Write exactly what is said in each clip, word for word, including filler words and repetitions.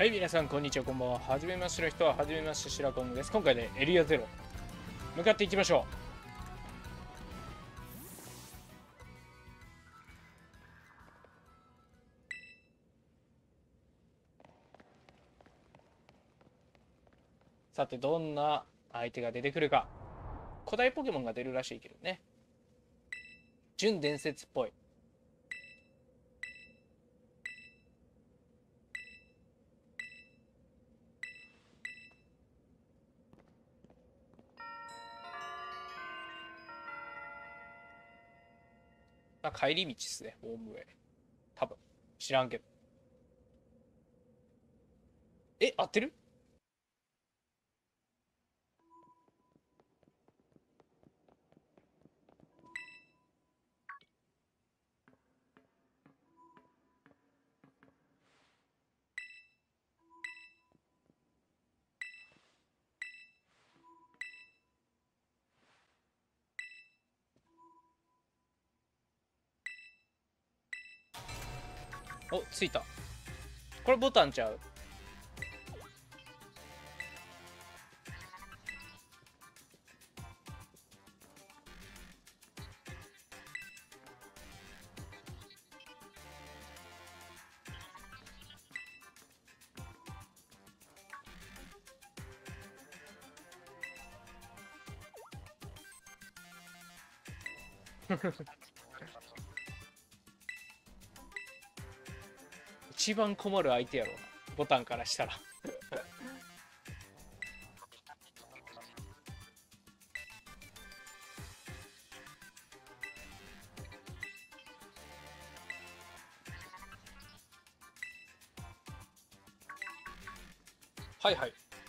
はい、皆さんこんにちは、こんばんは。はじめましての人ははじめまして、シラコングです。今回でエリアゼロ向かっていきましょう。さて、どんな相手が出てくるか。古代ポケモンが出るらしいけどね。純伝説っぽい。まあ、帰り道っすね、ホームウェイ。多分。知らんけど。え、合ってる？お、着いた。これボタンちゃう？一番困る相手やろうな。ボタンからしたら。はいはい。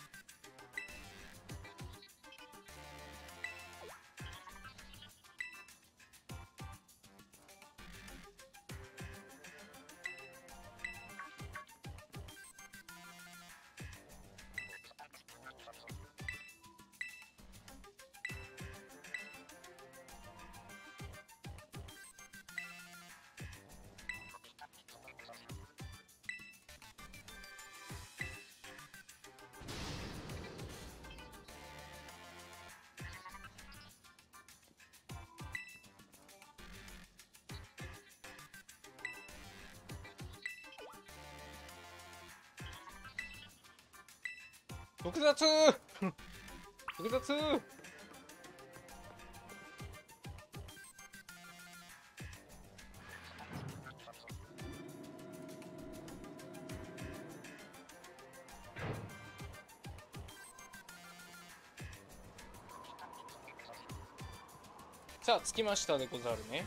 複雑複雑。さあ着きましたでござるね。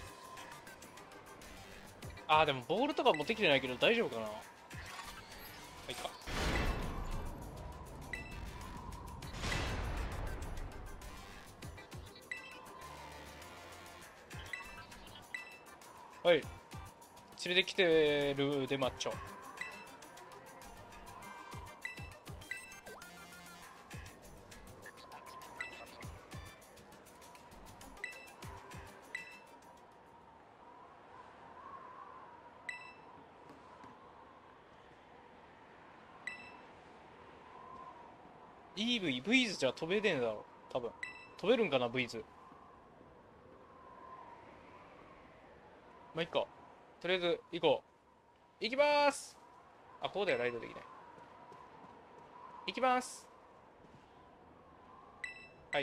あーでもボールとか持ってきてないけど大丈夫かな。はいか。はい、連れてきてるでマッチョ。イーブイ、ブイズじゃ飛べねえだろ。多分。飛べるんかな、ブイズ。まあ、いっか。とりあえず、行こう。行きまーす。あ、ここではライドできない。行きまーす。はい。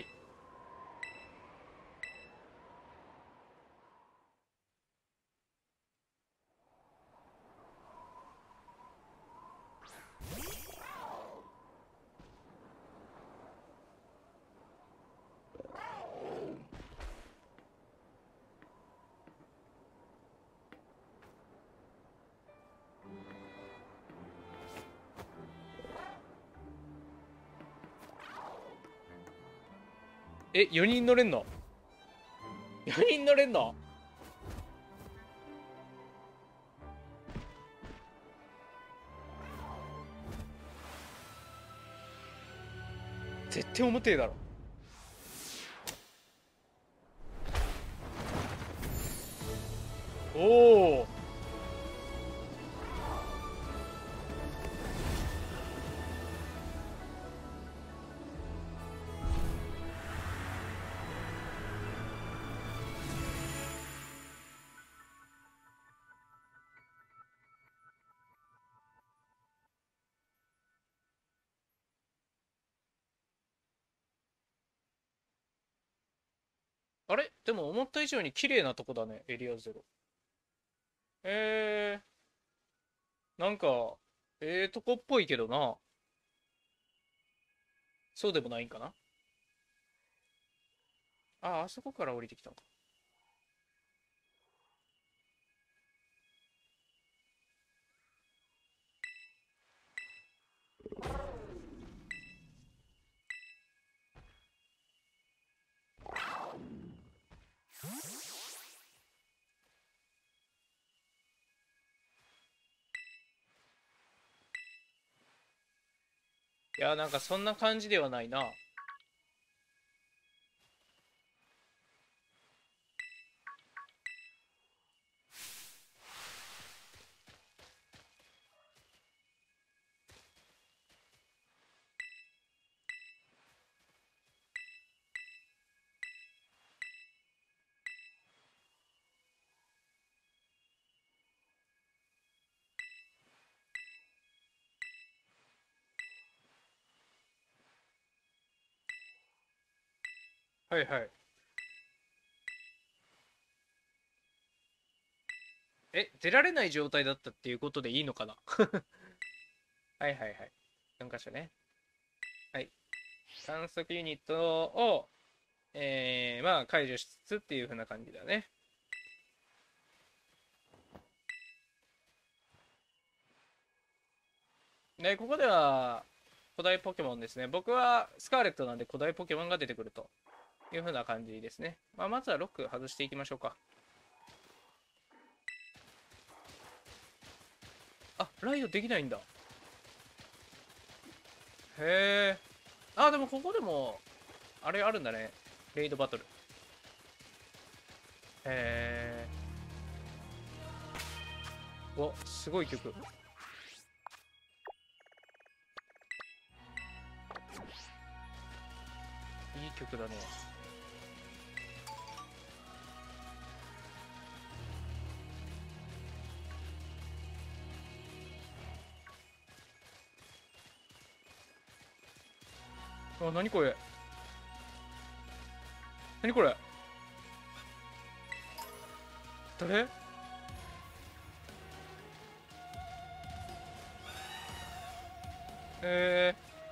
え、よにん乗れんの？ よ 人乗れんの？絶対重てえだろ。おお。 あれでも思った以上に綺麗なとこだね、エリアゼロ。えー、なんか、ええとこっぽいけどな。そうでもないんかな。あ、あそこから降りてきたのか。いや、なんかそんな感じではないな。はいはい。え、出られない状態だったっていうことでいいのかな。はいはいはい。よん箇所ね。はい。観測ユニットを、えー、まあ解除しつつっていう風な感じだね。で、ここでは古代ポケモンですね。僕はスカーレットなんで古代ポケモンが出てくるという風な感じですね。まあ、まずはロック外していきましょうか。あ、ライドできないんだ。へえ。あ、でもここでも、あれあるんだね。レイドバトル。へえ。わ、すごい曲。いい曲だね。あ、なにこれ。なにこれ。誰。え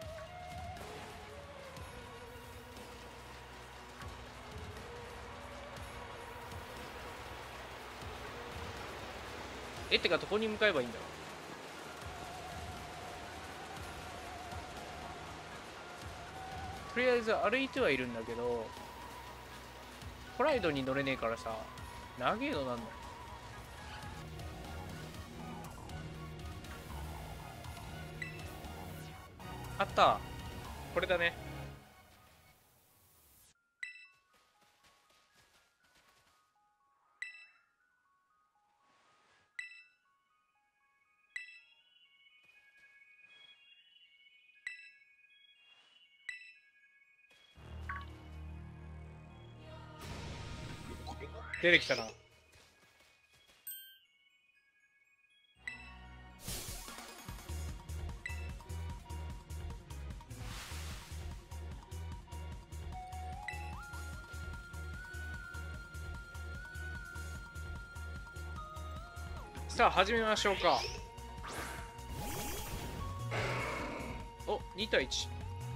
ー、え、ってかどこに向かえばいいんだろう。とりあえず歩いてはいるんだけど、コライドに乗れねえからさ、長えのなんだよ。あった。これだね。出てきたな。さあ始めましょうか。お、に対いち。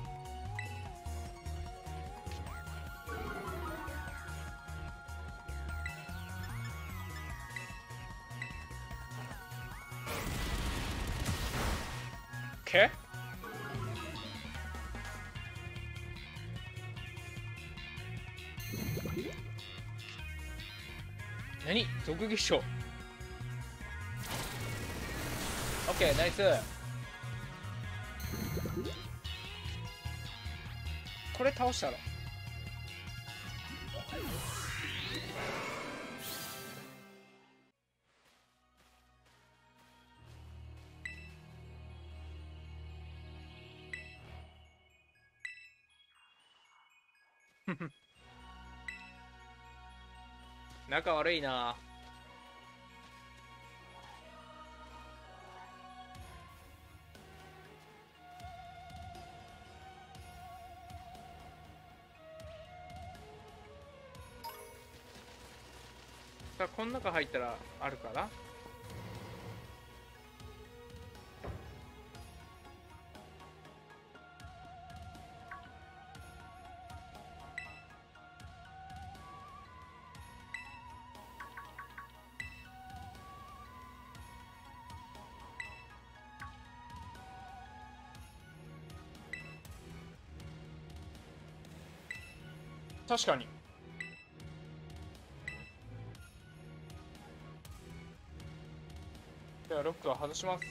け。何毒撃傷。オッケー、ナイス。これ倒したら仲悪いな。 さあこの中入ったらあるかな。確かに。ではロックは外します。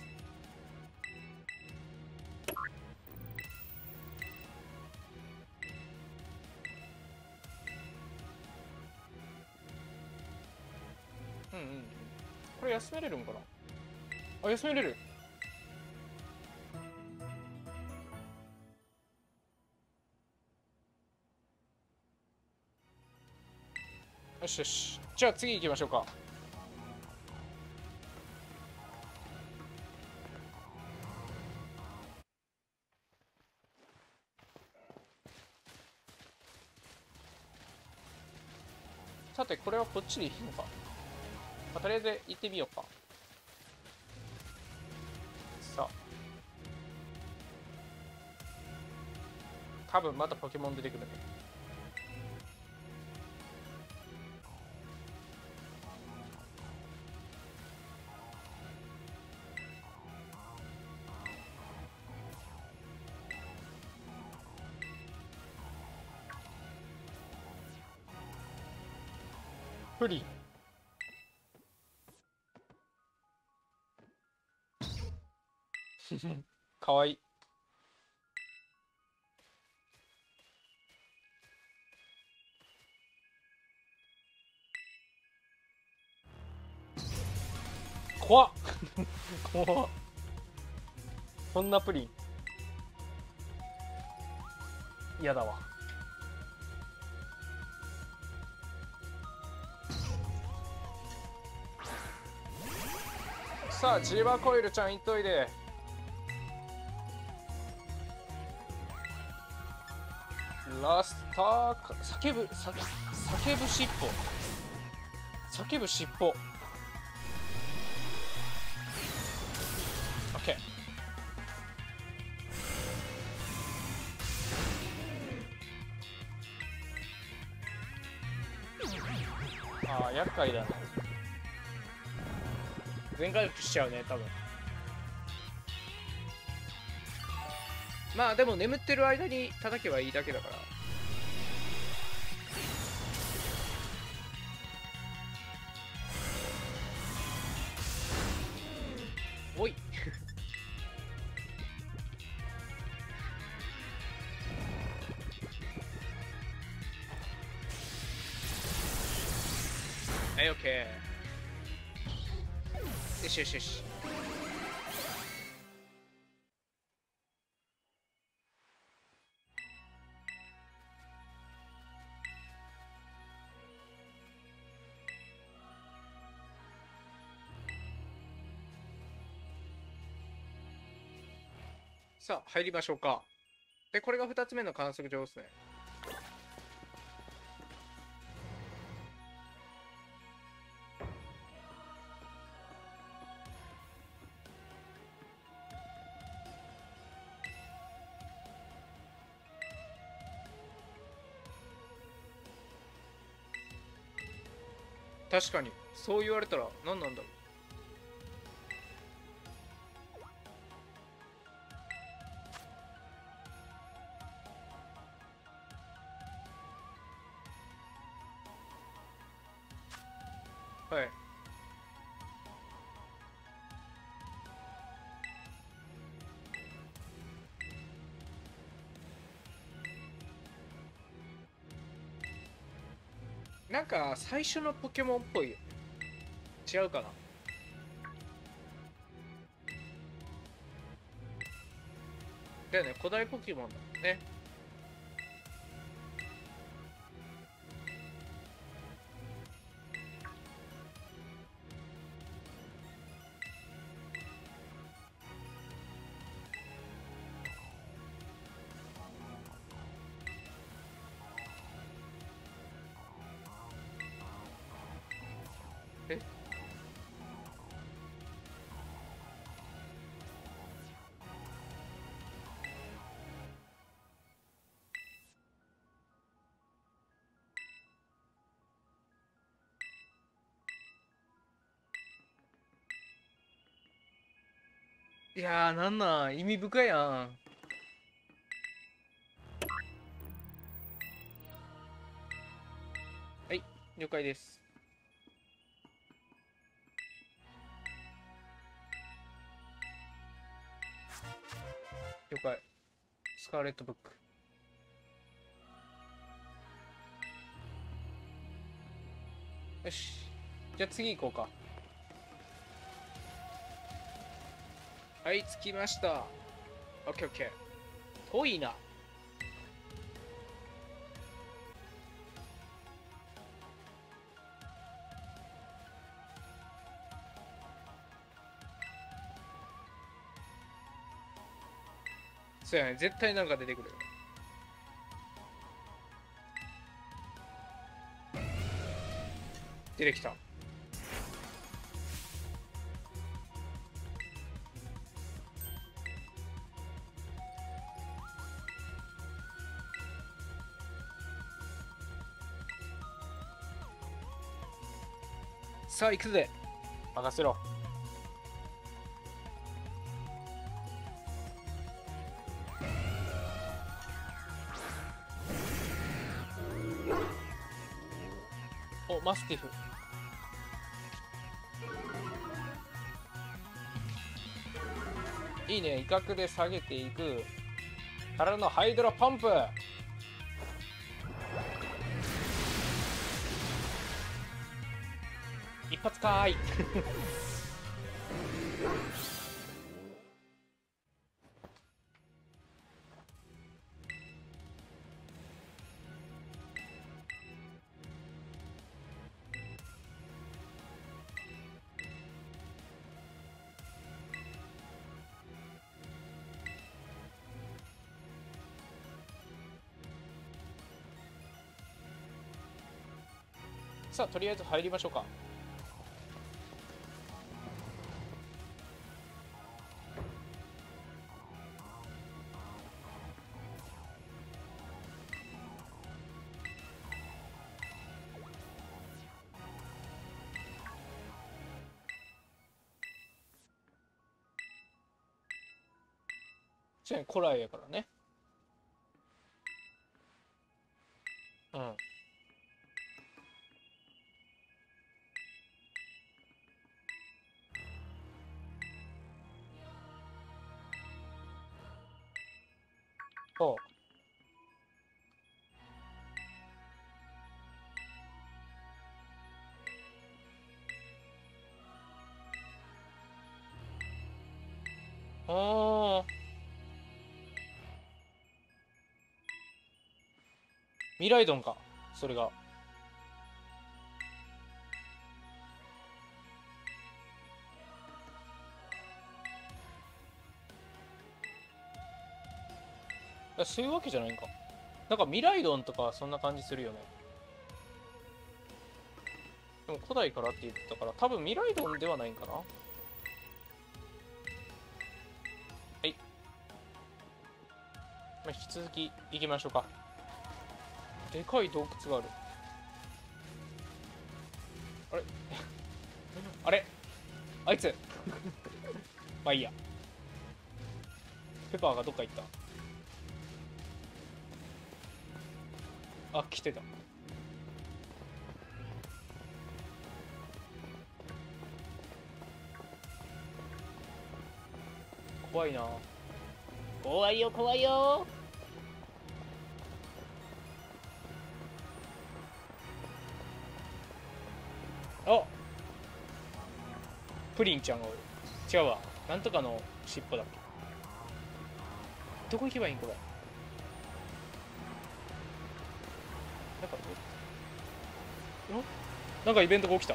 うんうん。これ休めれるんかな。あ、休めれる。よしよし。じゃあ次行きましょうか。さて、これはこっちでいいのか。まあ、とりあえず行ってみようか。さあ。多分またポケモン出てくるね。プリン。かわいい。怖っ怖っ。こんなプリン嫌だわ。さあジーバーコイルちゃんいっといで。ラスターか叫ぶさ叫ぶ尻尾叫ぶ尻尾。オッケー。ああ厄介だね。全回復しちゃうね多分。まあでも眠ってる間に叩けばいいだけだから。おいはい、オッケー。よしよしよし。さあ入りましょうか。でこれがふたつめの観測場ですね。確かにそう言われたら何なんだろう。はい。なんか最初のポケモンっぽいよ。違うかな。だよね、古代ポケモンだもんね。 いやー、なんなん意味深やん。はい、了解です。了解。スカーレットブック。よし。じゃあ次行こうか。はい、着きました。オッケーオッケー。遠いな。そうやね、絶対なんか出てくるよ。出てきた。さあ行くぜ。任せろ。お、マスティフ。いいね、威嚇で下げていく。からのハイドロパンプ。一発かーい。さあとりあえず入りましょうか。ちなみに古来やからね。うん。そう。ああ。ミライドンか。それが。あ、そういうわけじゃないんか。なんかミライドンとかそんな感じするよね。でも古代からって言ってたから、多分ミライドンではないんかな。はい。まあ、引き続き行きましょうか。でかい洞窟がある。あれあれあいつまあいいや。ペパーがどっか行った。あ、来てた。怖いな。怖いよ怖いよ。あ、プリンちゃんがおる。違うわ、なんとかの尻尾だっけ。どこ行けばいいんこれ。なんかんなんかイベントが起きた。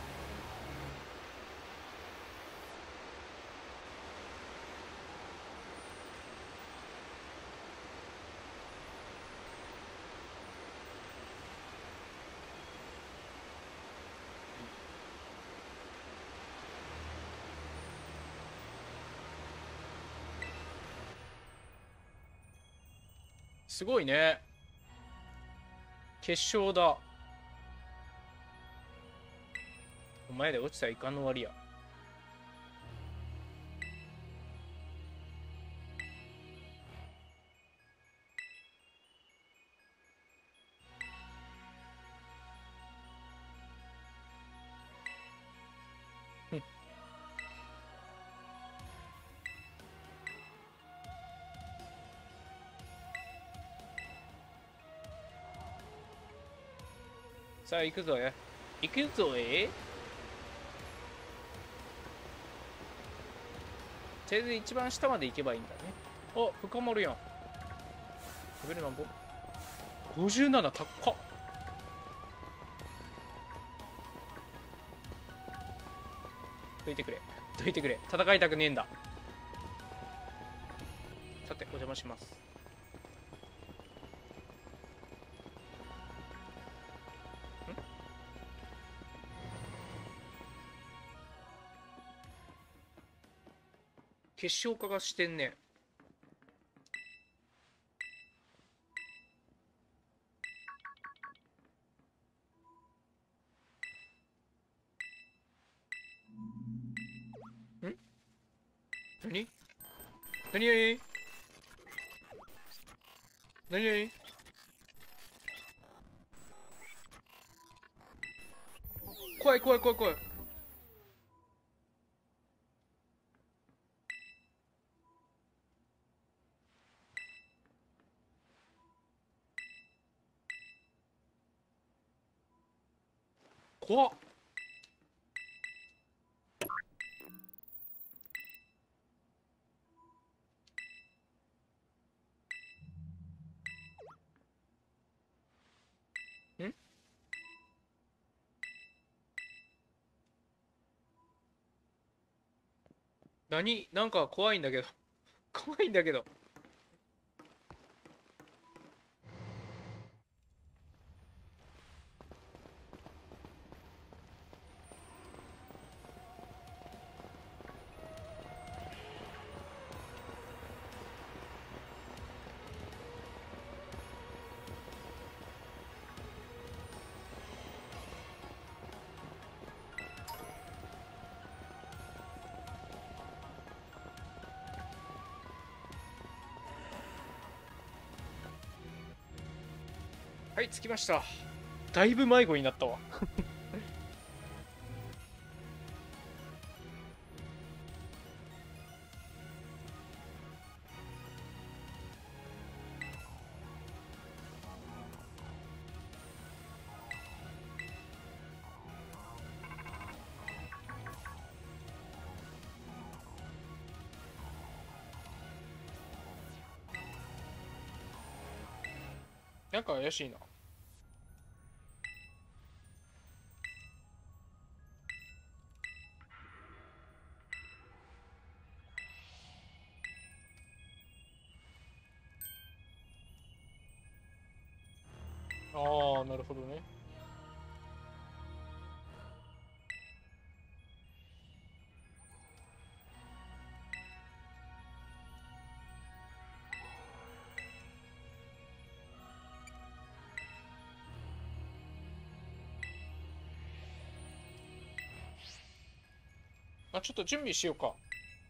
すごいね。決勝だ。お前で落ちたらいかんの割や。 さあ行くぞよ。行くぞえ。とりあえず一番下まで行けばいいんだね。あ、深まるやん。レベルなんぼ ?ごじゅうなな 高っ。どいてくれ。どいてくれ。戦いたくねえんだ。さて、お邪魔します。結晶化がしてんね。ん何何何何何怖い怖い怖い怖い。怖っ。ん何なんか怖いんだけど。怖いんだけど。はい、着きました。だいぶ迷子になったわ。なんか怪しいな。ああ、なるほどね。あ、ちょっと準備しようか。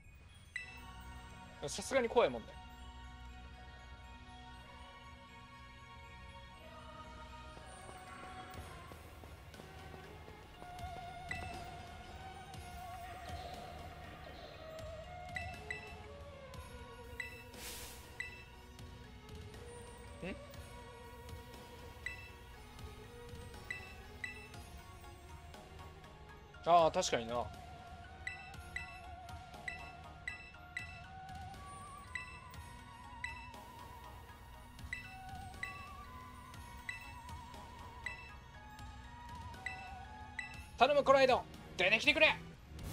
さすがに怖いもんね。んああ、確かにな。頼む、コライド出てきてくれ。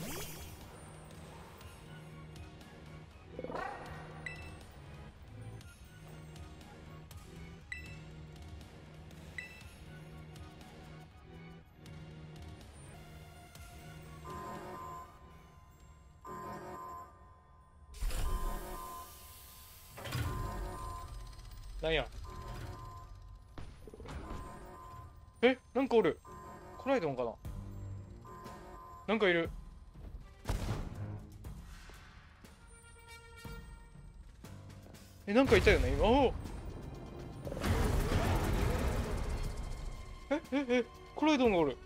なんや。え、なんかおる。コライドンかな。なんかいる。え、なんかいたよね、今。おお。え、え、え、コライドンがおる。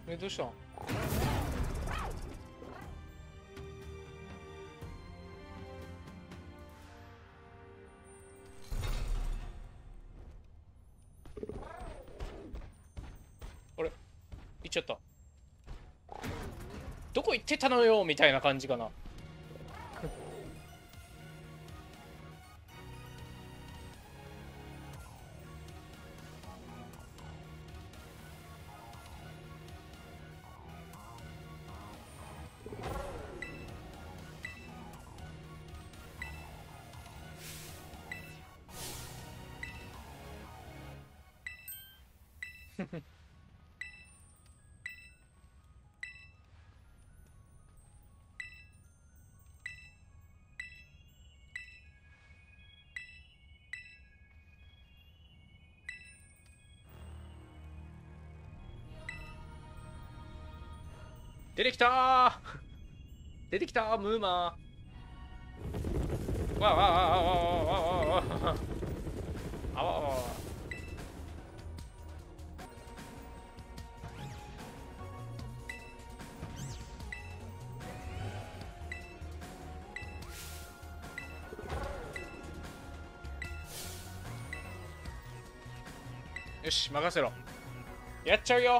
え、どうしたん？あれ、行っちゃった。どこ行ってたのよみたいな感じかな。出てきたー出てきたームーマー。わあわあわあわあわあわあわあわあわあわあ。よし、任せろ。やっちゃうよ。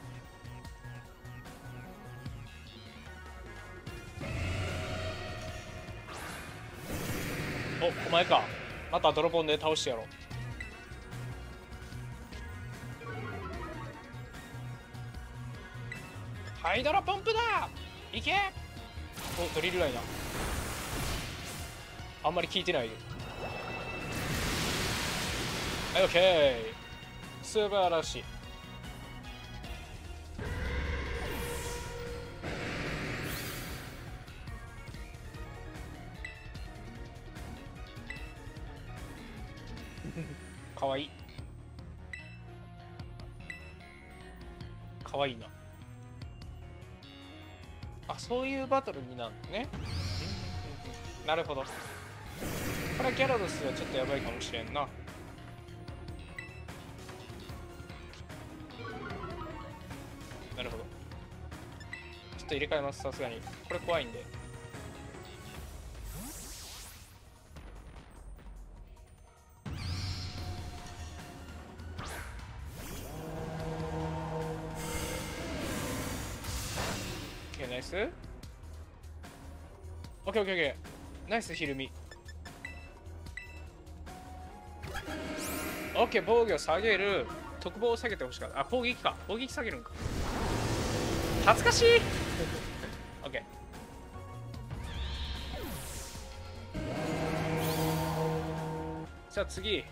お、お前か。またドロポンで倒してやろう。ハイドロポンプだ。いけ。お、ドリルライナー。あんまり効いてないよ。はい、オッケー。素晴らしい。かわいい。かわいいな。あ、そういうバトルになるのね。なるほど。これはギャラドスはちょっとやばいかもしれんな。なるほど。ちょっと入れ替えます、さすがに。これ怖いんで。OK、ナイス。OK、OK、OK。ナイス、ひるみ。OK、防御下げる。特防を下げてほしかった。あ、攻撃か。攻撃下げるんか。恥ずかしいOK。じゃあ次。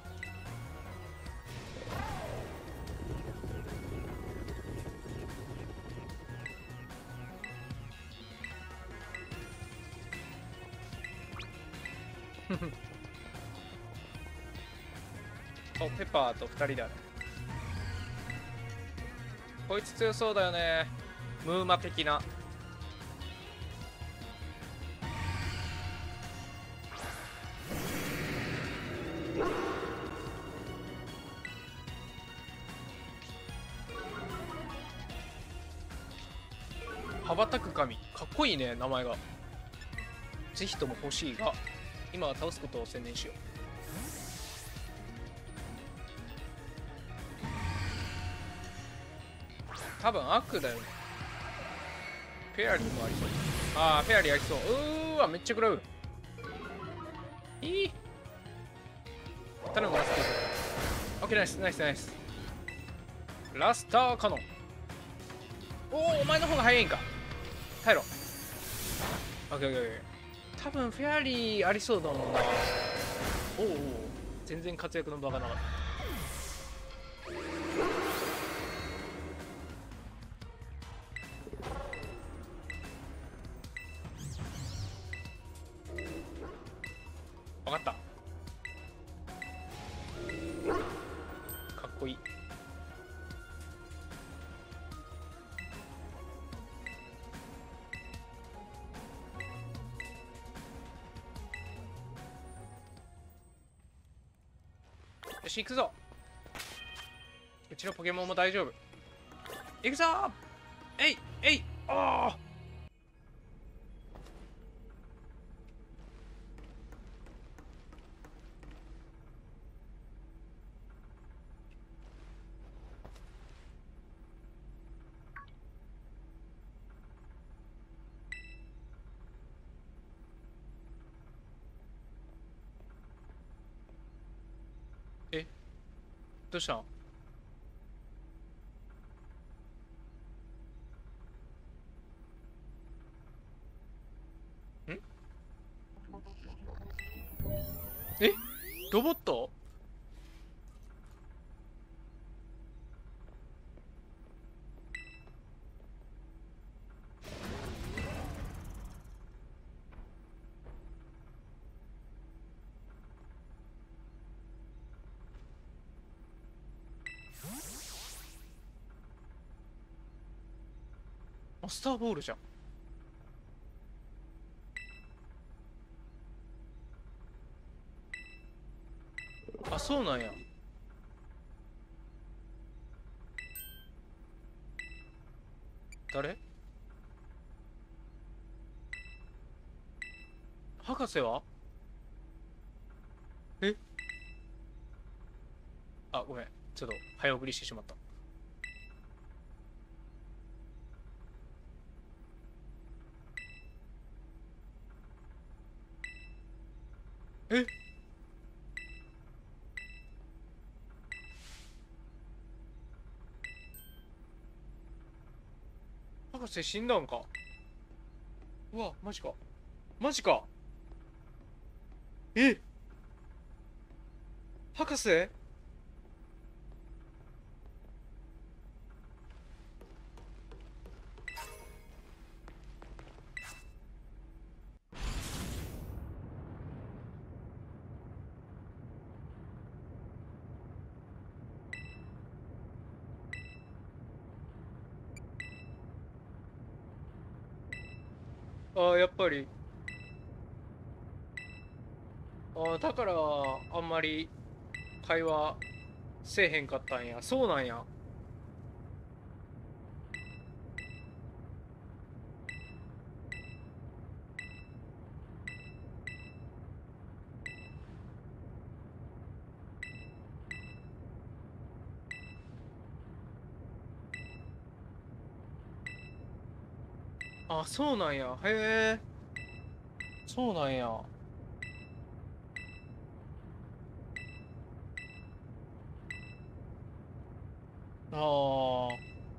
お、ペッパーとふたりだね。こいつ強そうだよね。ムーマ的な。羽ばたく神。かっこいいね、名前が。ぜひとも欲しいが、今は倒すことを専念しよう。多分悪だよね。フェアリーもありそう。ああ、フェアリーありそう。うーわ、めっちゃ食らう。いい。頼む、ラスト。オッケー、ナイス、ナイス、ナイス。ラスターカノン。おお、お前の方が早いんか。耐えろ。オッケー、オッケー、オッケー。多分フェアリーありそうだもんな。おお、全然活躍の場がなかった。分かった。かっこいい。よし、行くぞ。うちのポケモンも大丈夫。行くぞー。 えいえい、ああ。え、どうしたん？んえ、ロボット？マスターボールじゃん。あ、そうなんや。誰？博士は？え、あ、ごめん。ちょっと早送りしてしまった。え、博士死んだんか？うわ、マジか。マジか。え、博士？あ、やっぱり。あ、だから、あんまり会話せえへんかったんや。そうなんや。あ、そうなんや。へえ。そうなんや。ああ。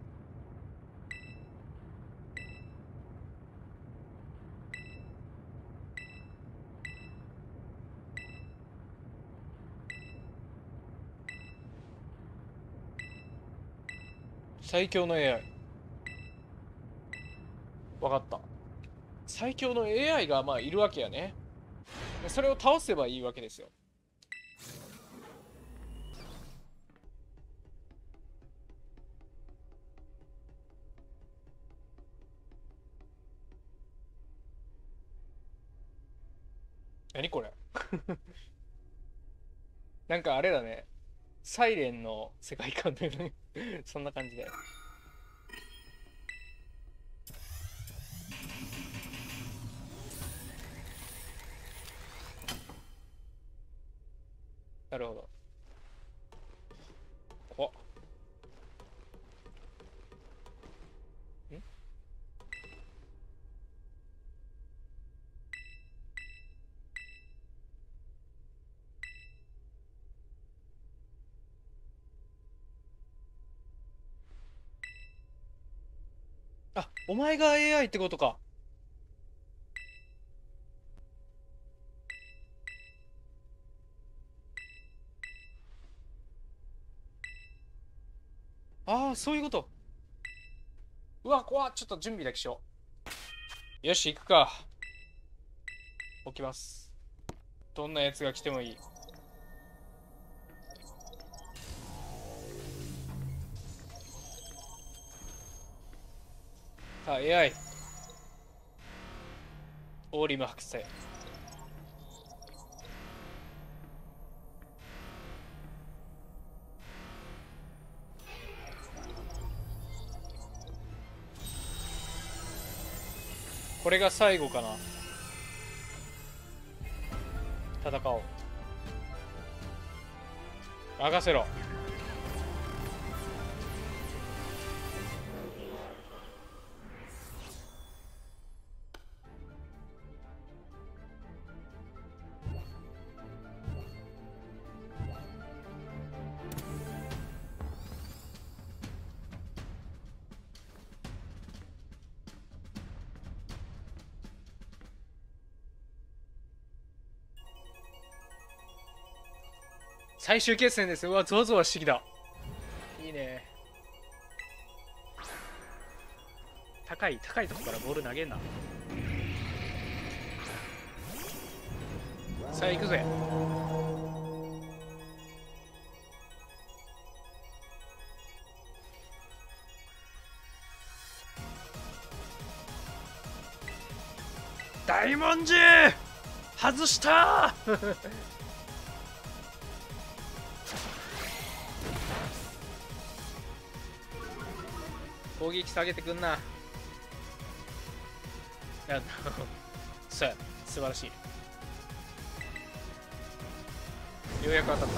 最強の エーアイ。わかった。最強の エーアイ がまあいるわけやね。それを倒せばいいわけですよ。何これ？なんかあれだね。サイレンの世界観だよね。そんな感じで。なるほど。怖っ。ん、あ、お前が エーアイ ってことか。ああ、そういうこと。うわ、怖っ。ちょっと準備だけしよう。よし、行くか。起きます。どんなやつが来てもいい。さあ、エーアイ。オーリム博士。 これが最後かな。戦おう。任せろ。最終決戦です。うわ、ゾワゾワしてきた。いいね。高い高いとこからボール投げんな。さあ行くぜ。大文字外したー攻撃下げてくんな。やそうや、素晴らしい。ようやく当たった。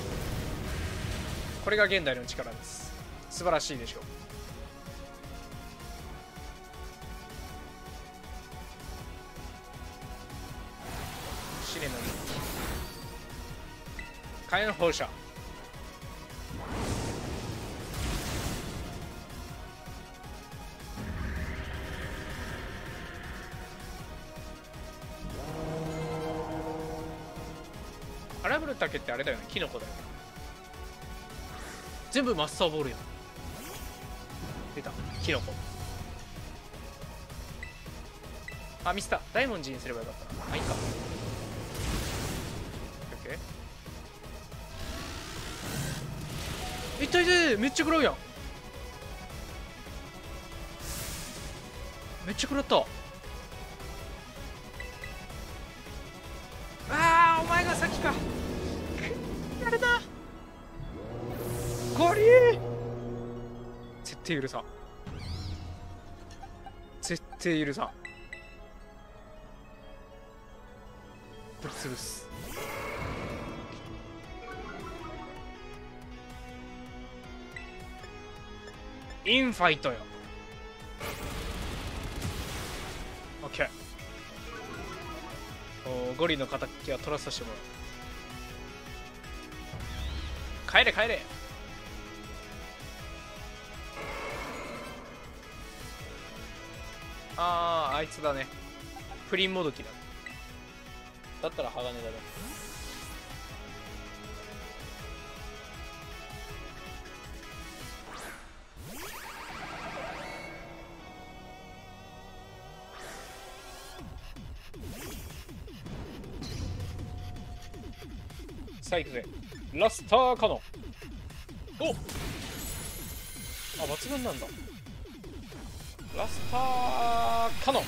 これが現代の力です。素晴らしいでしょう。試練の火炎放射。荒ぶる竹ってあれだよね、キノコだよね。全部マスターボールやん。出た、キノコ。あ、ミスった。大文字にすればよかったな。あ、いいか。オッケー。痛い痛い、めっちゃ食らうやん。めっちゃ食らった。ああ、お前が先か。やれた。ゴリー。絶対許さん。絶対許さん。ぶっ潰す。インファイトよ。オッケー。おゴリの敵は取らさせてもらう。帰れ帰れ。ああ、あいつだね。プリンもどきだ。だったら鋼だね。さあ行くぜ。ラスターカノン。おっ、あ、抜群なんだ。ラスターカノン。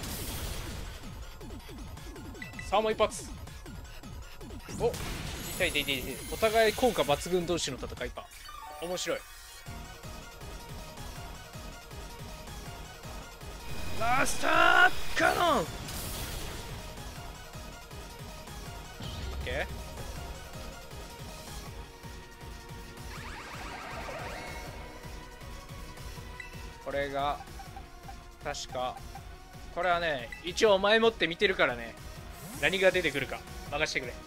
さあもう一発。お、痛い痛い痛い痛い。お互い効果抜群同士の戦いか。面白い。ラスターカノン。オッケー。これが確か、これはね、一応前もって見てるからね、何が出てくるか任してくれ。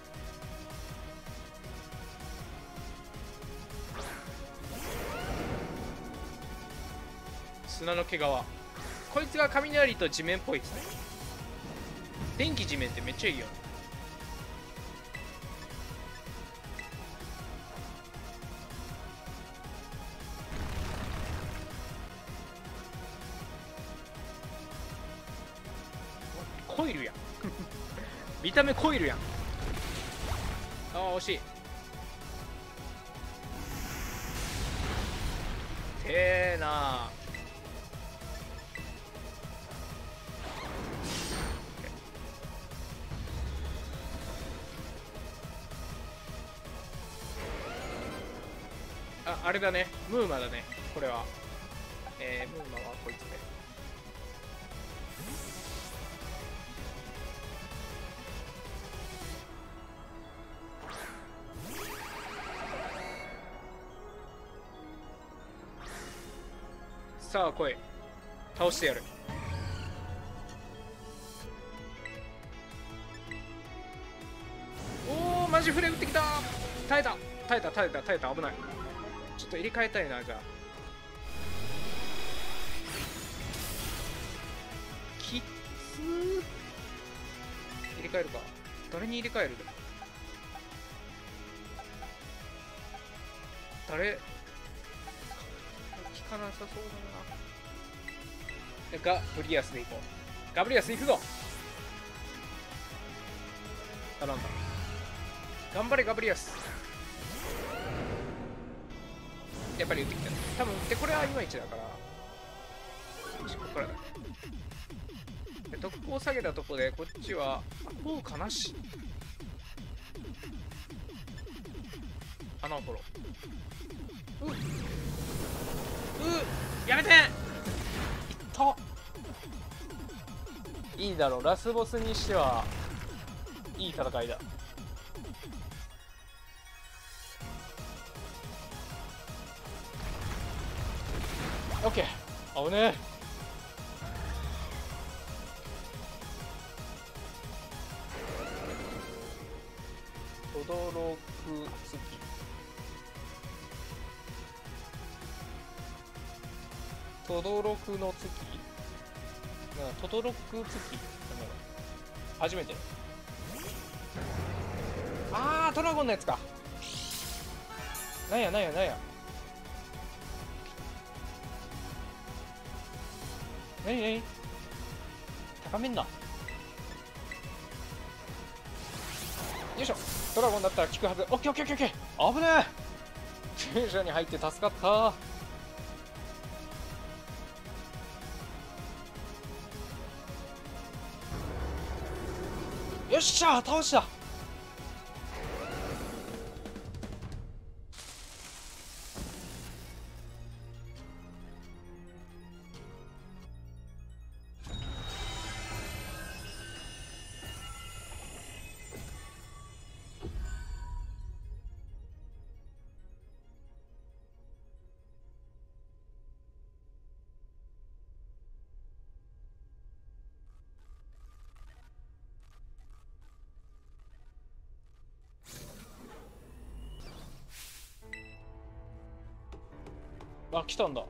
砂の毛皮。こいつが雷と地面っぽいですね。電気地面ってめっちゃいいよ。コイルやん見た目コイルやん。ああ惜しい。てえなあ。あ、あれだね、ムーマだね、これは。えー、ムーマはこいつで。 さあ来い。倒してやる。おお、マジフレ打ってきた。耐えた耐えた耐えた耐えた。危ない。ちょっと入れ替えたいな。じゃあきつー。入れ替えるか。誰に入れ替える？誰？効かなさそうだな。ガブリアスでいこう。ガブリアス行くぞ。頼んだ。頑張れガブリアス。やっぱり打ってきた。多分でこれはいまいちだから、ここからだ。で特攻下げたとこでこっちは効果なし。穴を掘ろう。ううやめて。いったいいだろう。ラスボスにしてはいい戦いだ。オッケー。危ねえ。とどろく月。とどろくの月。なんかとどろく月。初めて。あー、ドラゴンのやつか。なんやなんやなんや。なになに高めんな。よいしょ。ドラゴンだったら効くはず。オッケーオッケーオッケーオッケー。危ねえ。駐車に入って助かった。よっしゃー、倒した。あ、来たんだ。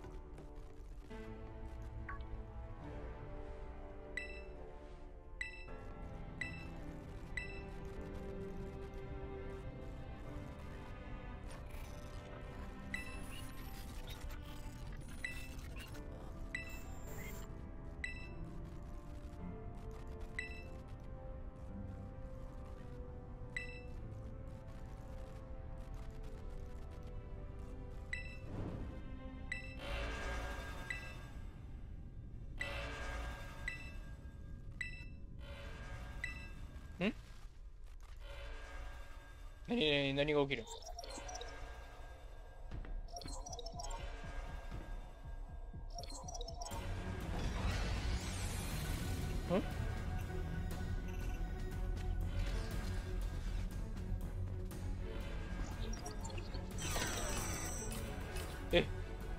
ん？何、何が起きる？ん？え？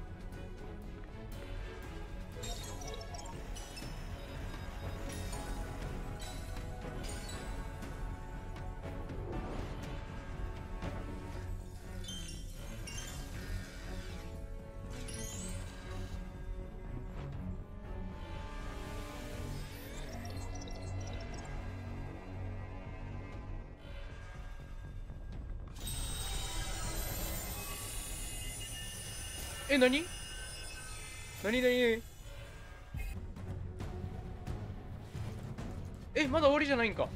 え、何？何何？え、まだ終わりじゃないんか。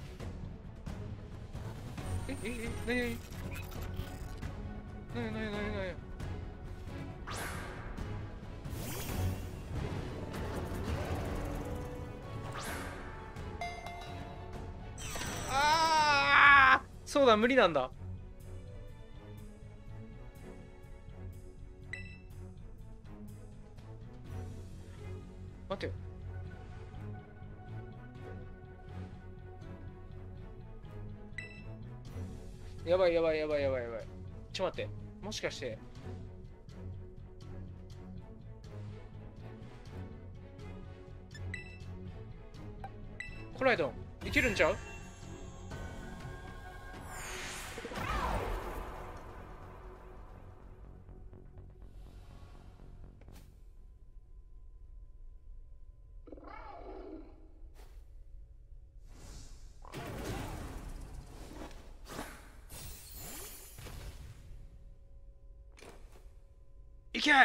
え、え、え、何何？何何何何何？ああ、そうだ、無理なんだ。待ってよ。やばいやばいやばいやばいやばい。ちょっと待って。もしかして。 コライドンいけるんちゃう？いけ！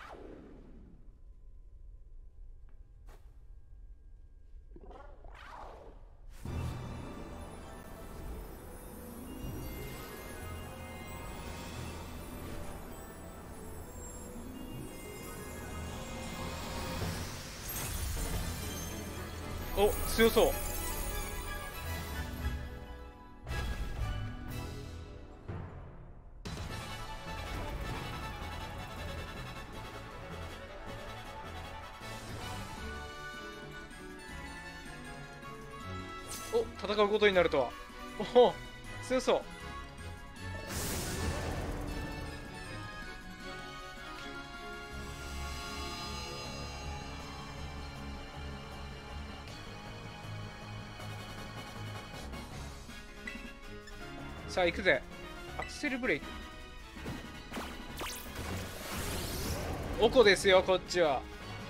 お、強そう。お、戦うことになるとは。おお、強そう。さあ行くぜ。アクセルブレイク。おこですよこっちは。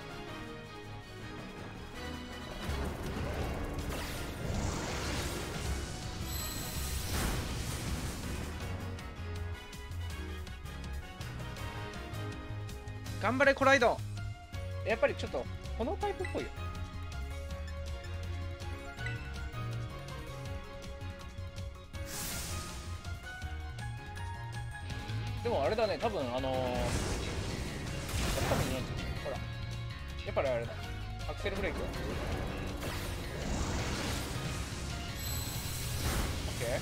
頑張れコライドン。やっぱりちょっとこのタイプっぽいよ。でもあれだね、多分あのー、多分ね、ほら、やっぱりあれだ、アクセルブレーキは OK。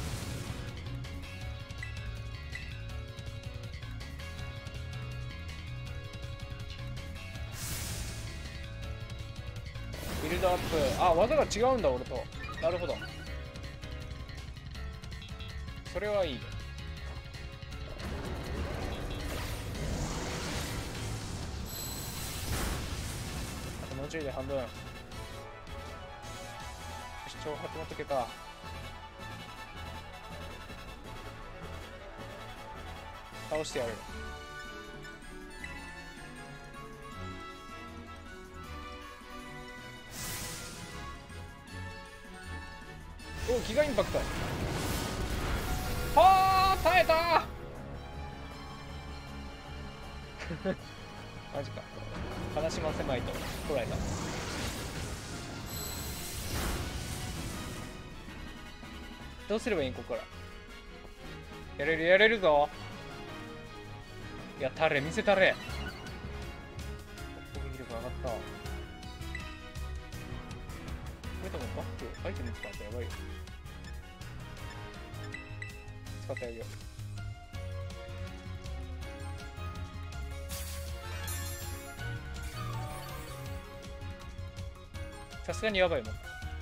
ビルドアップ、あ、技が違うんだ俺と。なるほど、それはいいね。もうちょいで半分。よし、挑発も解けた。倒してやる。お、ギガインパクト。はあ、耐えたマジか。悲しませまいと捉えた。どうすればいいんここから。やれるやれるぞ。やったれ、見せたれ。攻撃力上がった。これともバックアイテム使ったらやばいよ。使ってあげよう。さすがにやばいもん。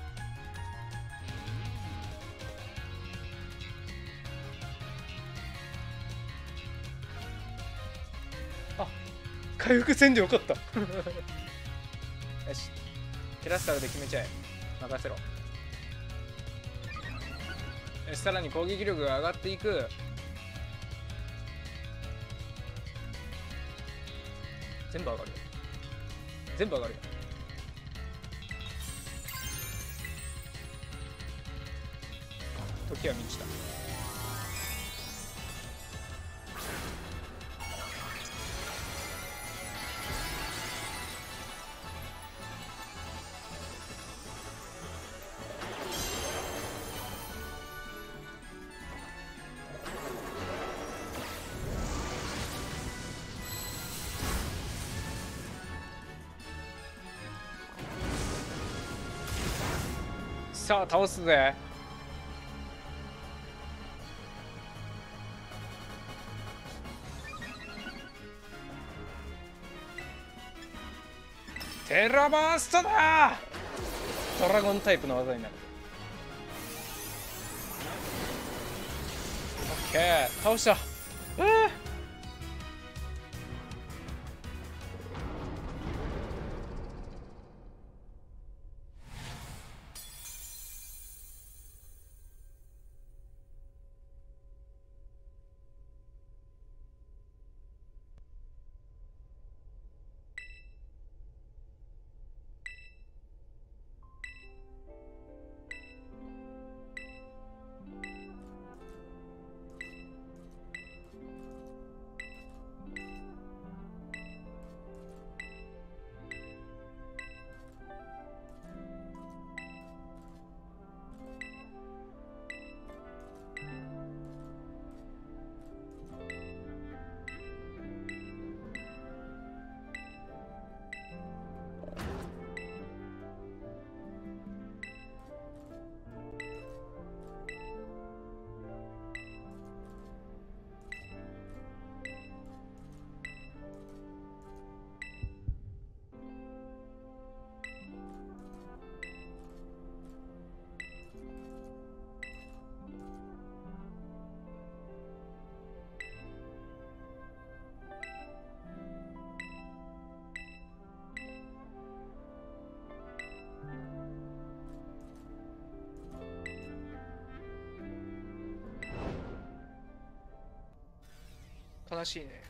あ、回復せんでよかった。よし、テラスタルで決めちゃえ。任せろ。よし、さらに攻撃力が上がっていく。全部上がるよ。全部上がるよ。時は満ちた。さあ倒すぜ。テラバーストだ。ドラゴンタイプの技になる。オッケー、倒した。うー悲しいね。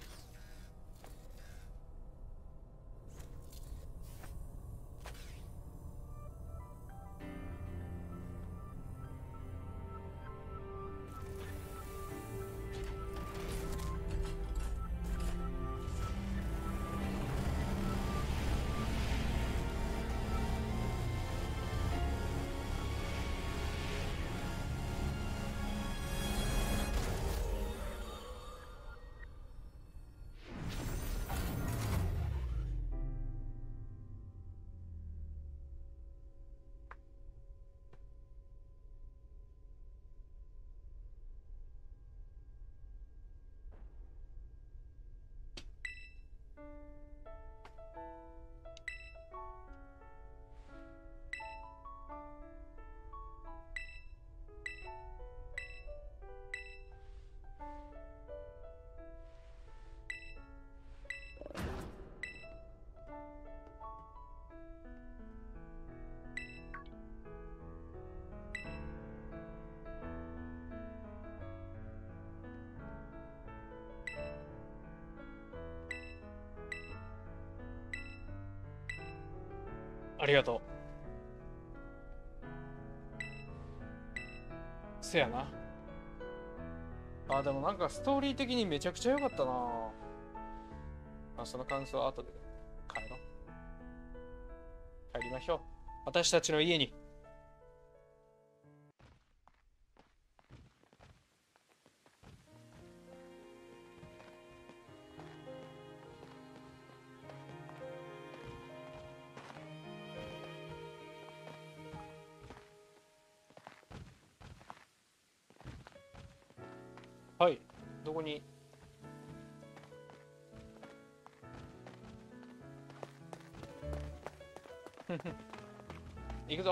ありがとう。せやな。あ、でもなんかストーリー的にめちゃくちゃ良かったな。まあ、その感想は後で帰ろう。帰りましょう。私たちの家に。はい。どこに？行くぞ。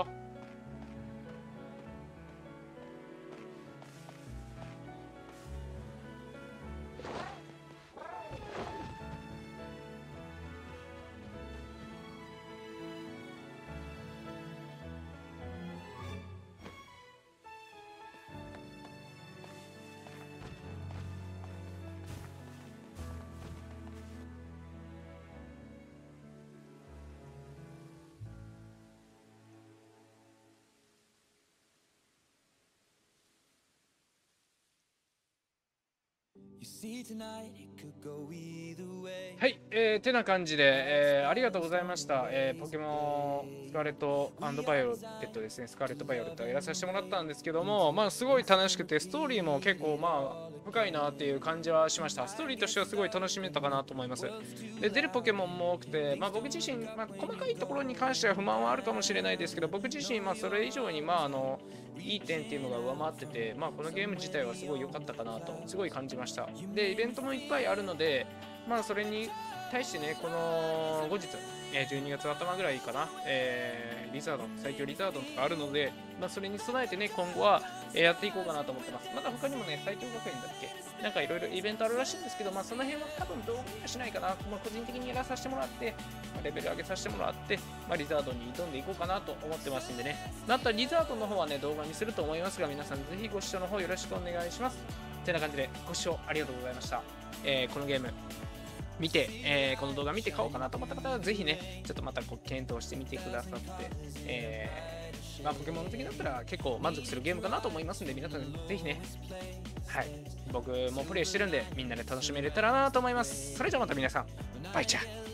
はい、えー、てな感じで、えー、ありがとうございました。えー、ポケモンスカーレットバイオレットですね、スカーレットバイオレットやらさせてもらったんですけども、まあ、すごい楽しくて、ストーリーも結構、まあ、深いなっていう感じはしました。ストーリーとしてはすごい楽しめたかなと思います。で、出るポケモンも多くて、まあ、僕自身、まあ、細かいところに関しては不満はあるかもしれないですけど、僕自身、まあ、それ以上に、まあ、あの、いい点っていうのが上回ってて、まあ、このゲーム自体はすごい良かったかなとすごい感じました。でイベントもいっぱいあるので、まあそれに対してね、この後日じゅうにがつ頭ぐらいかな、えー、リザードン最強リザードンとかあるので、まあ、それに備えてね今後はやっていこうかなと思ってます。まだ他にもね最強学園だっけなんかいろいろイベントあるらしいんですけど、まあその辺は多分動画にはしないかな、まあ、個人的にやらさせてもらって、まあ、レベル上げさせてもらって、まあ、リザードンに挑んでいこうかなと思ってますんでね、なったらリザードンの方はね動画にすると思いますが、皆さんぜひご視聴の方よろしくお願いします。てな感じでご視聴ありがとうございました。えー、このゲーム見て、えー、この動画見て買おうかなと思った方はぜひねちょっとまたこう検討してみてくださって、えーまあ、ポケモン好きだったら結構満足するゲームかなと思いますんで、皆さんぜひね、はい、僕もプレイしてるんでみんなで楽しめれたらなと思います。それじゃあまた皆さんバイチャー。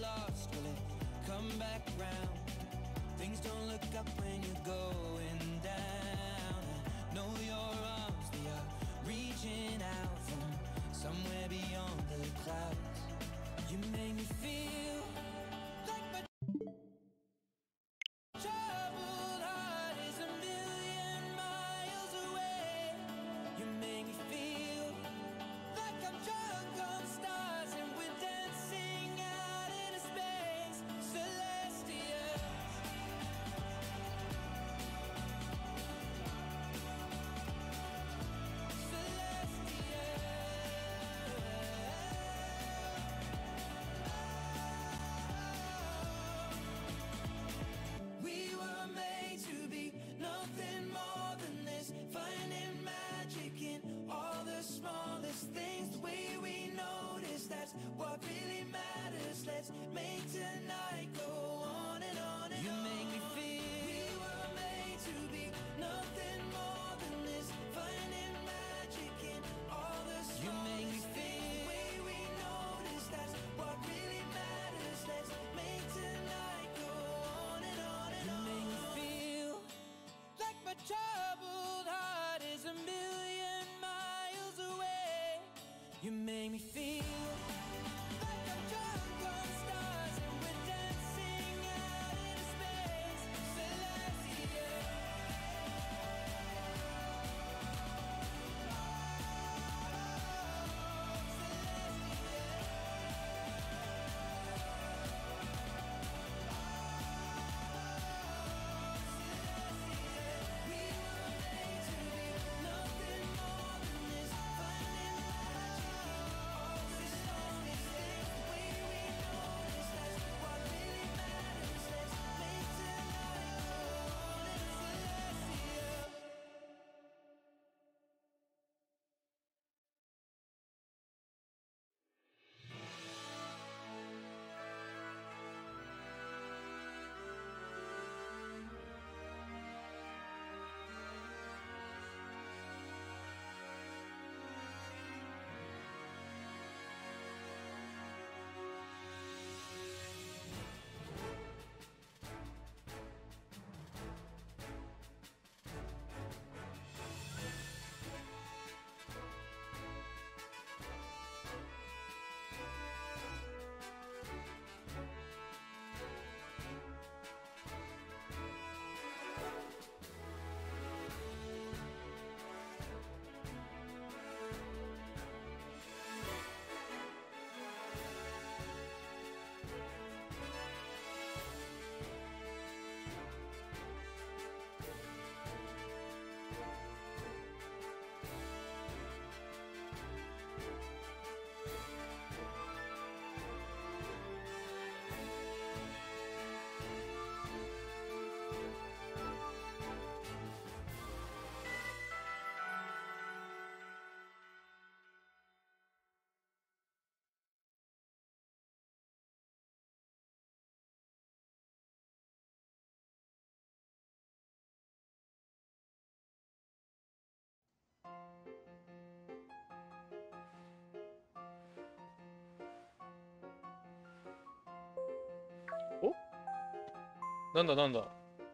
お、なんだなんだ。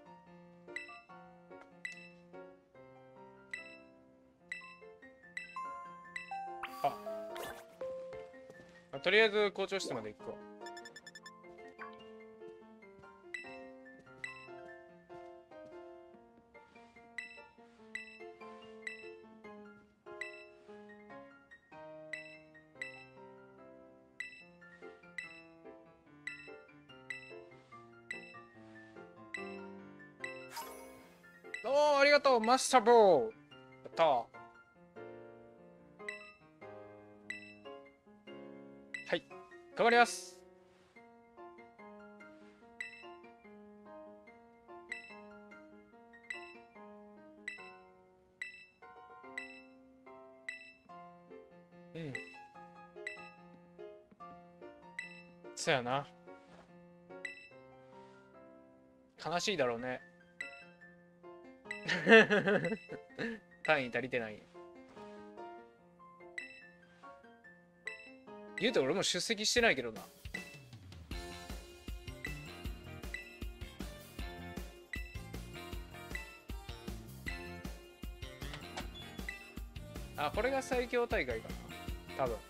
あ、あとりあえず校長室まで行くか。おー、ありがとう、マスターボー。やったー。はい、頑張ります。うん。そやな。悲しいだろうね。単位足りてない。言うて俺も出席してないけどな。あ、これが最強大会かな。多分。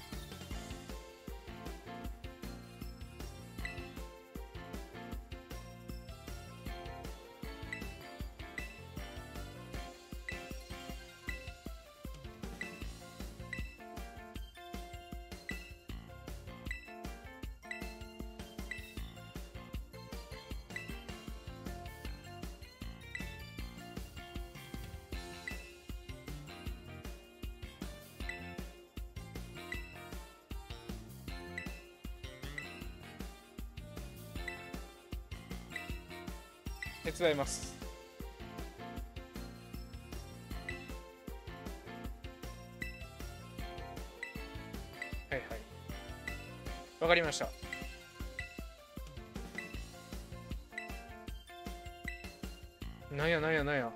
手伝います。はいはい。わかりました。なんやなんやなんや。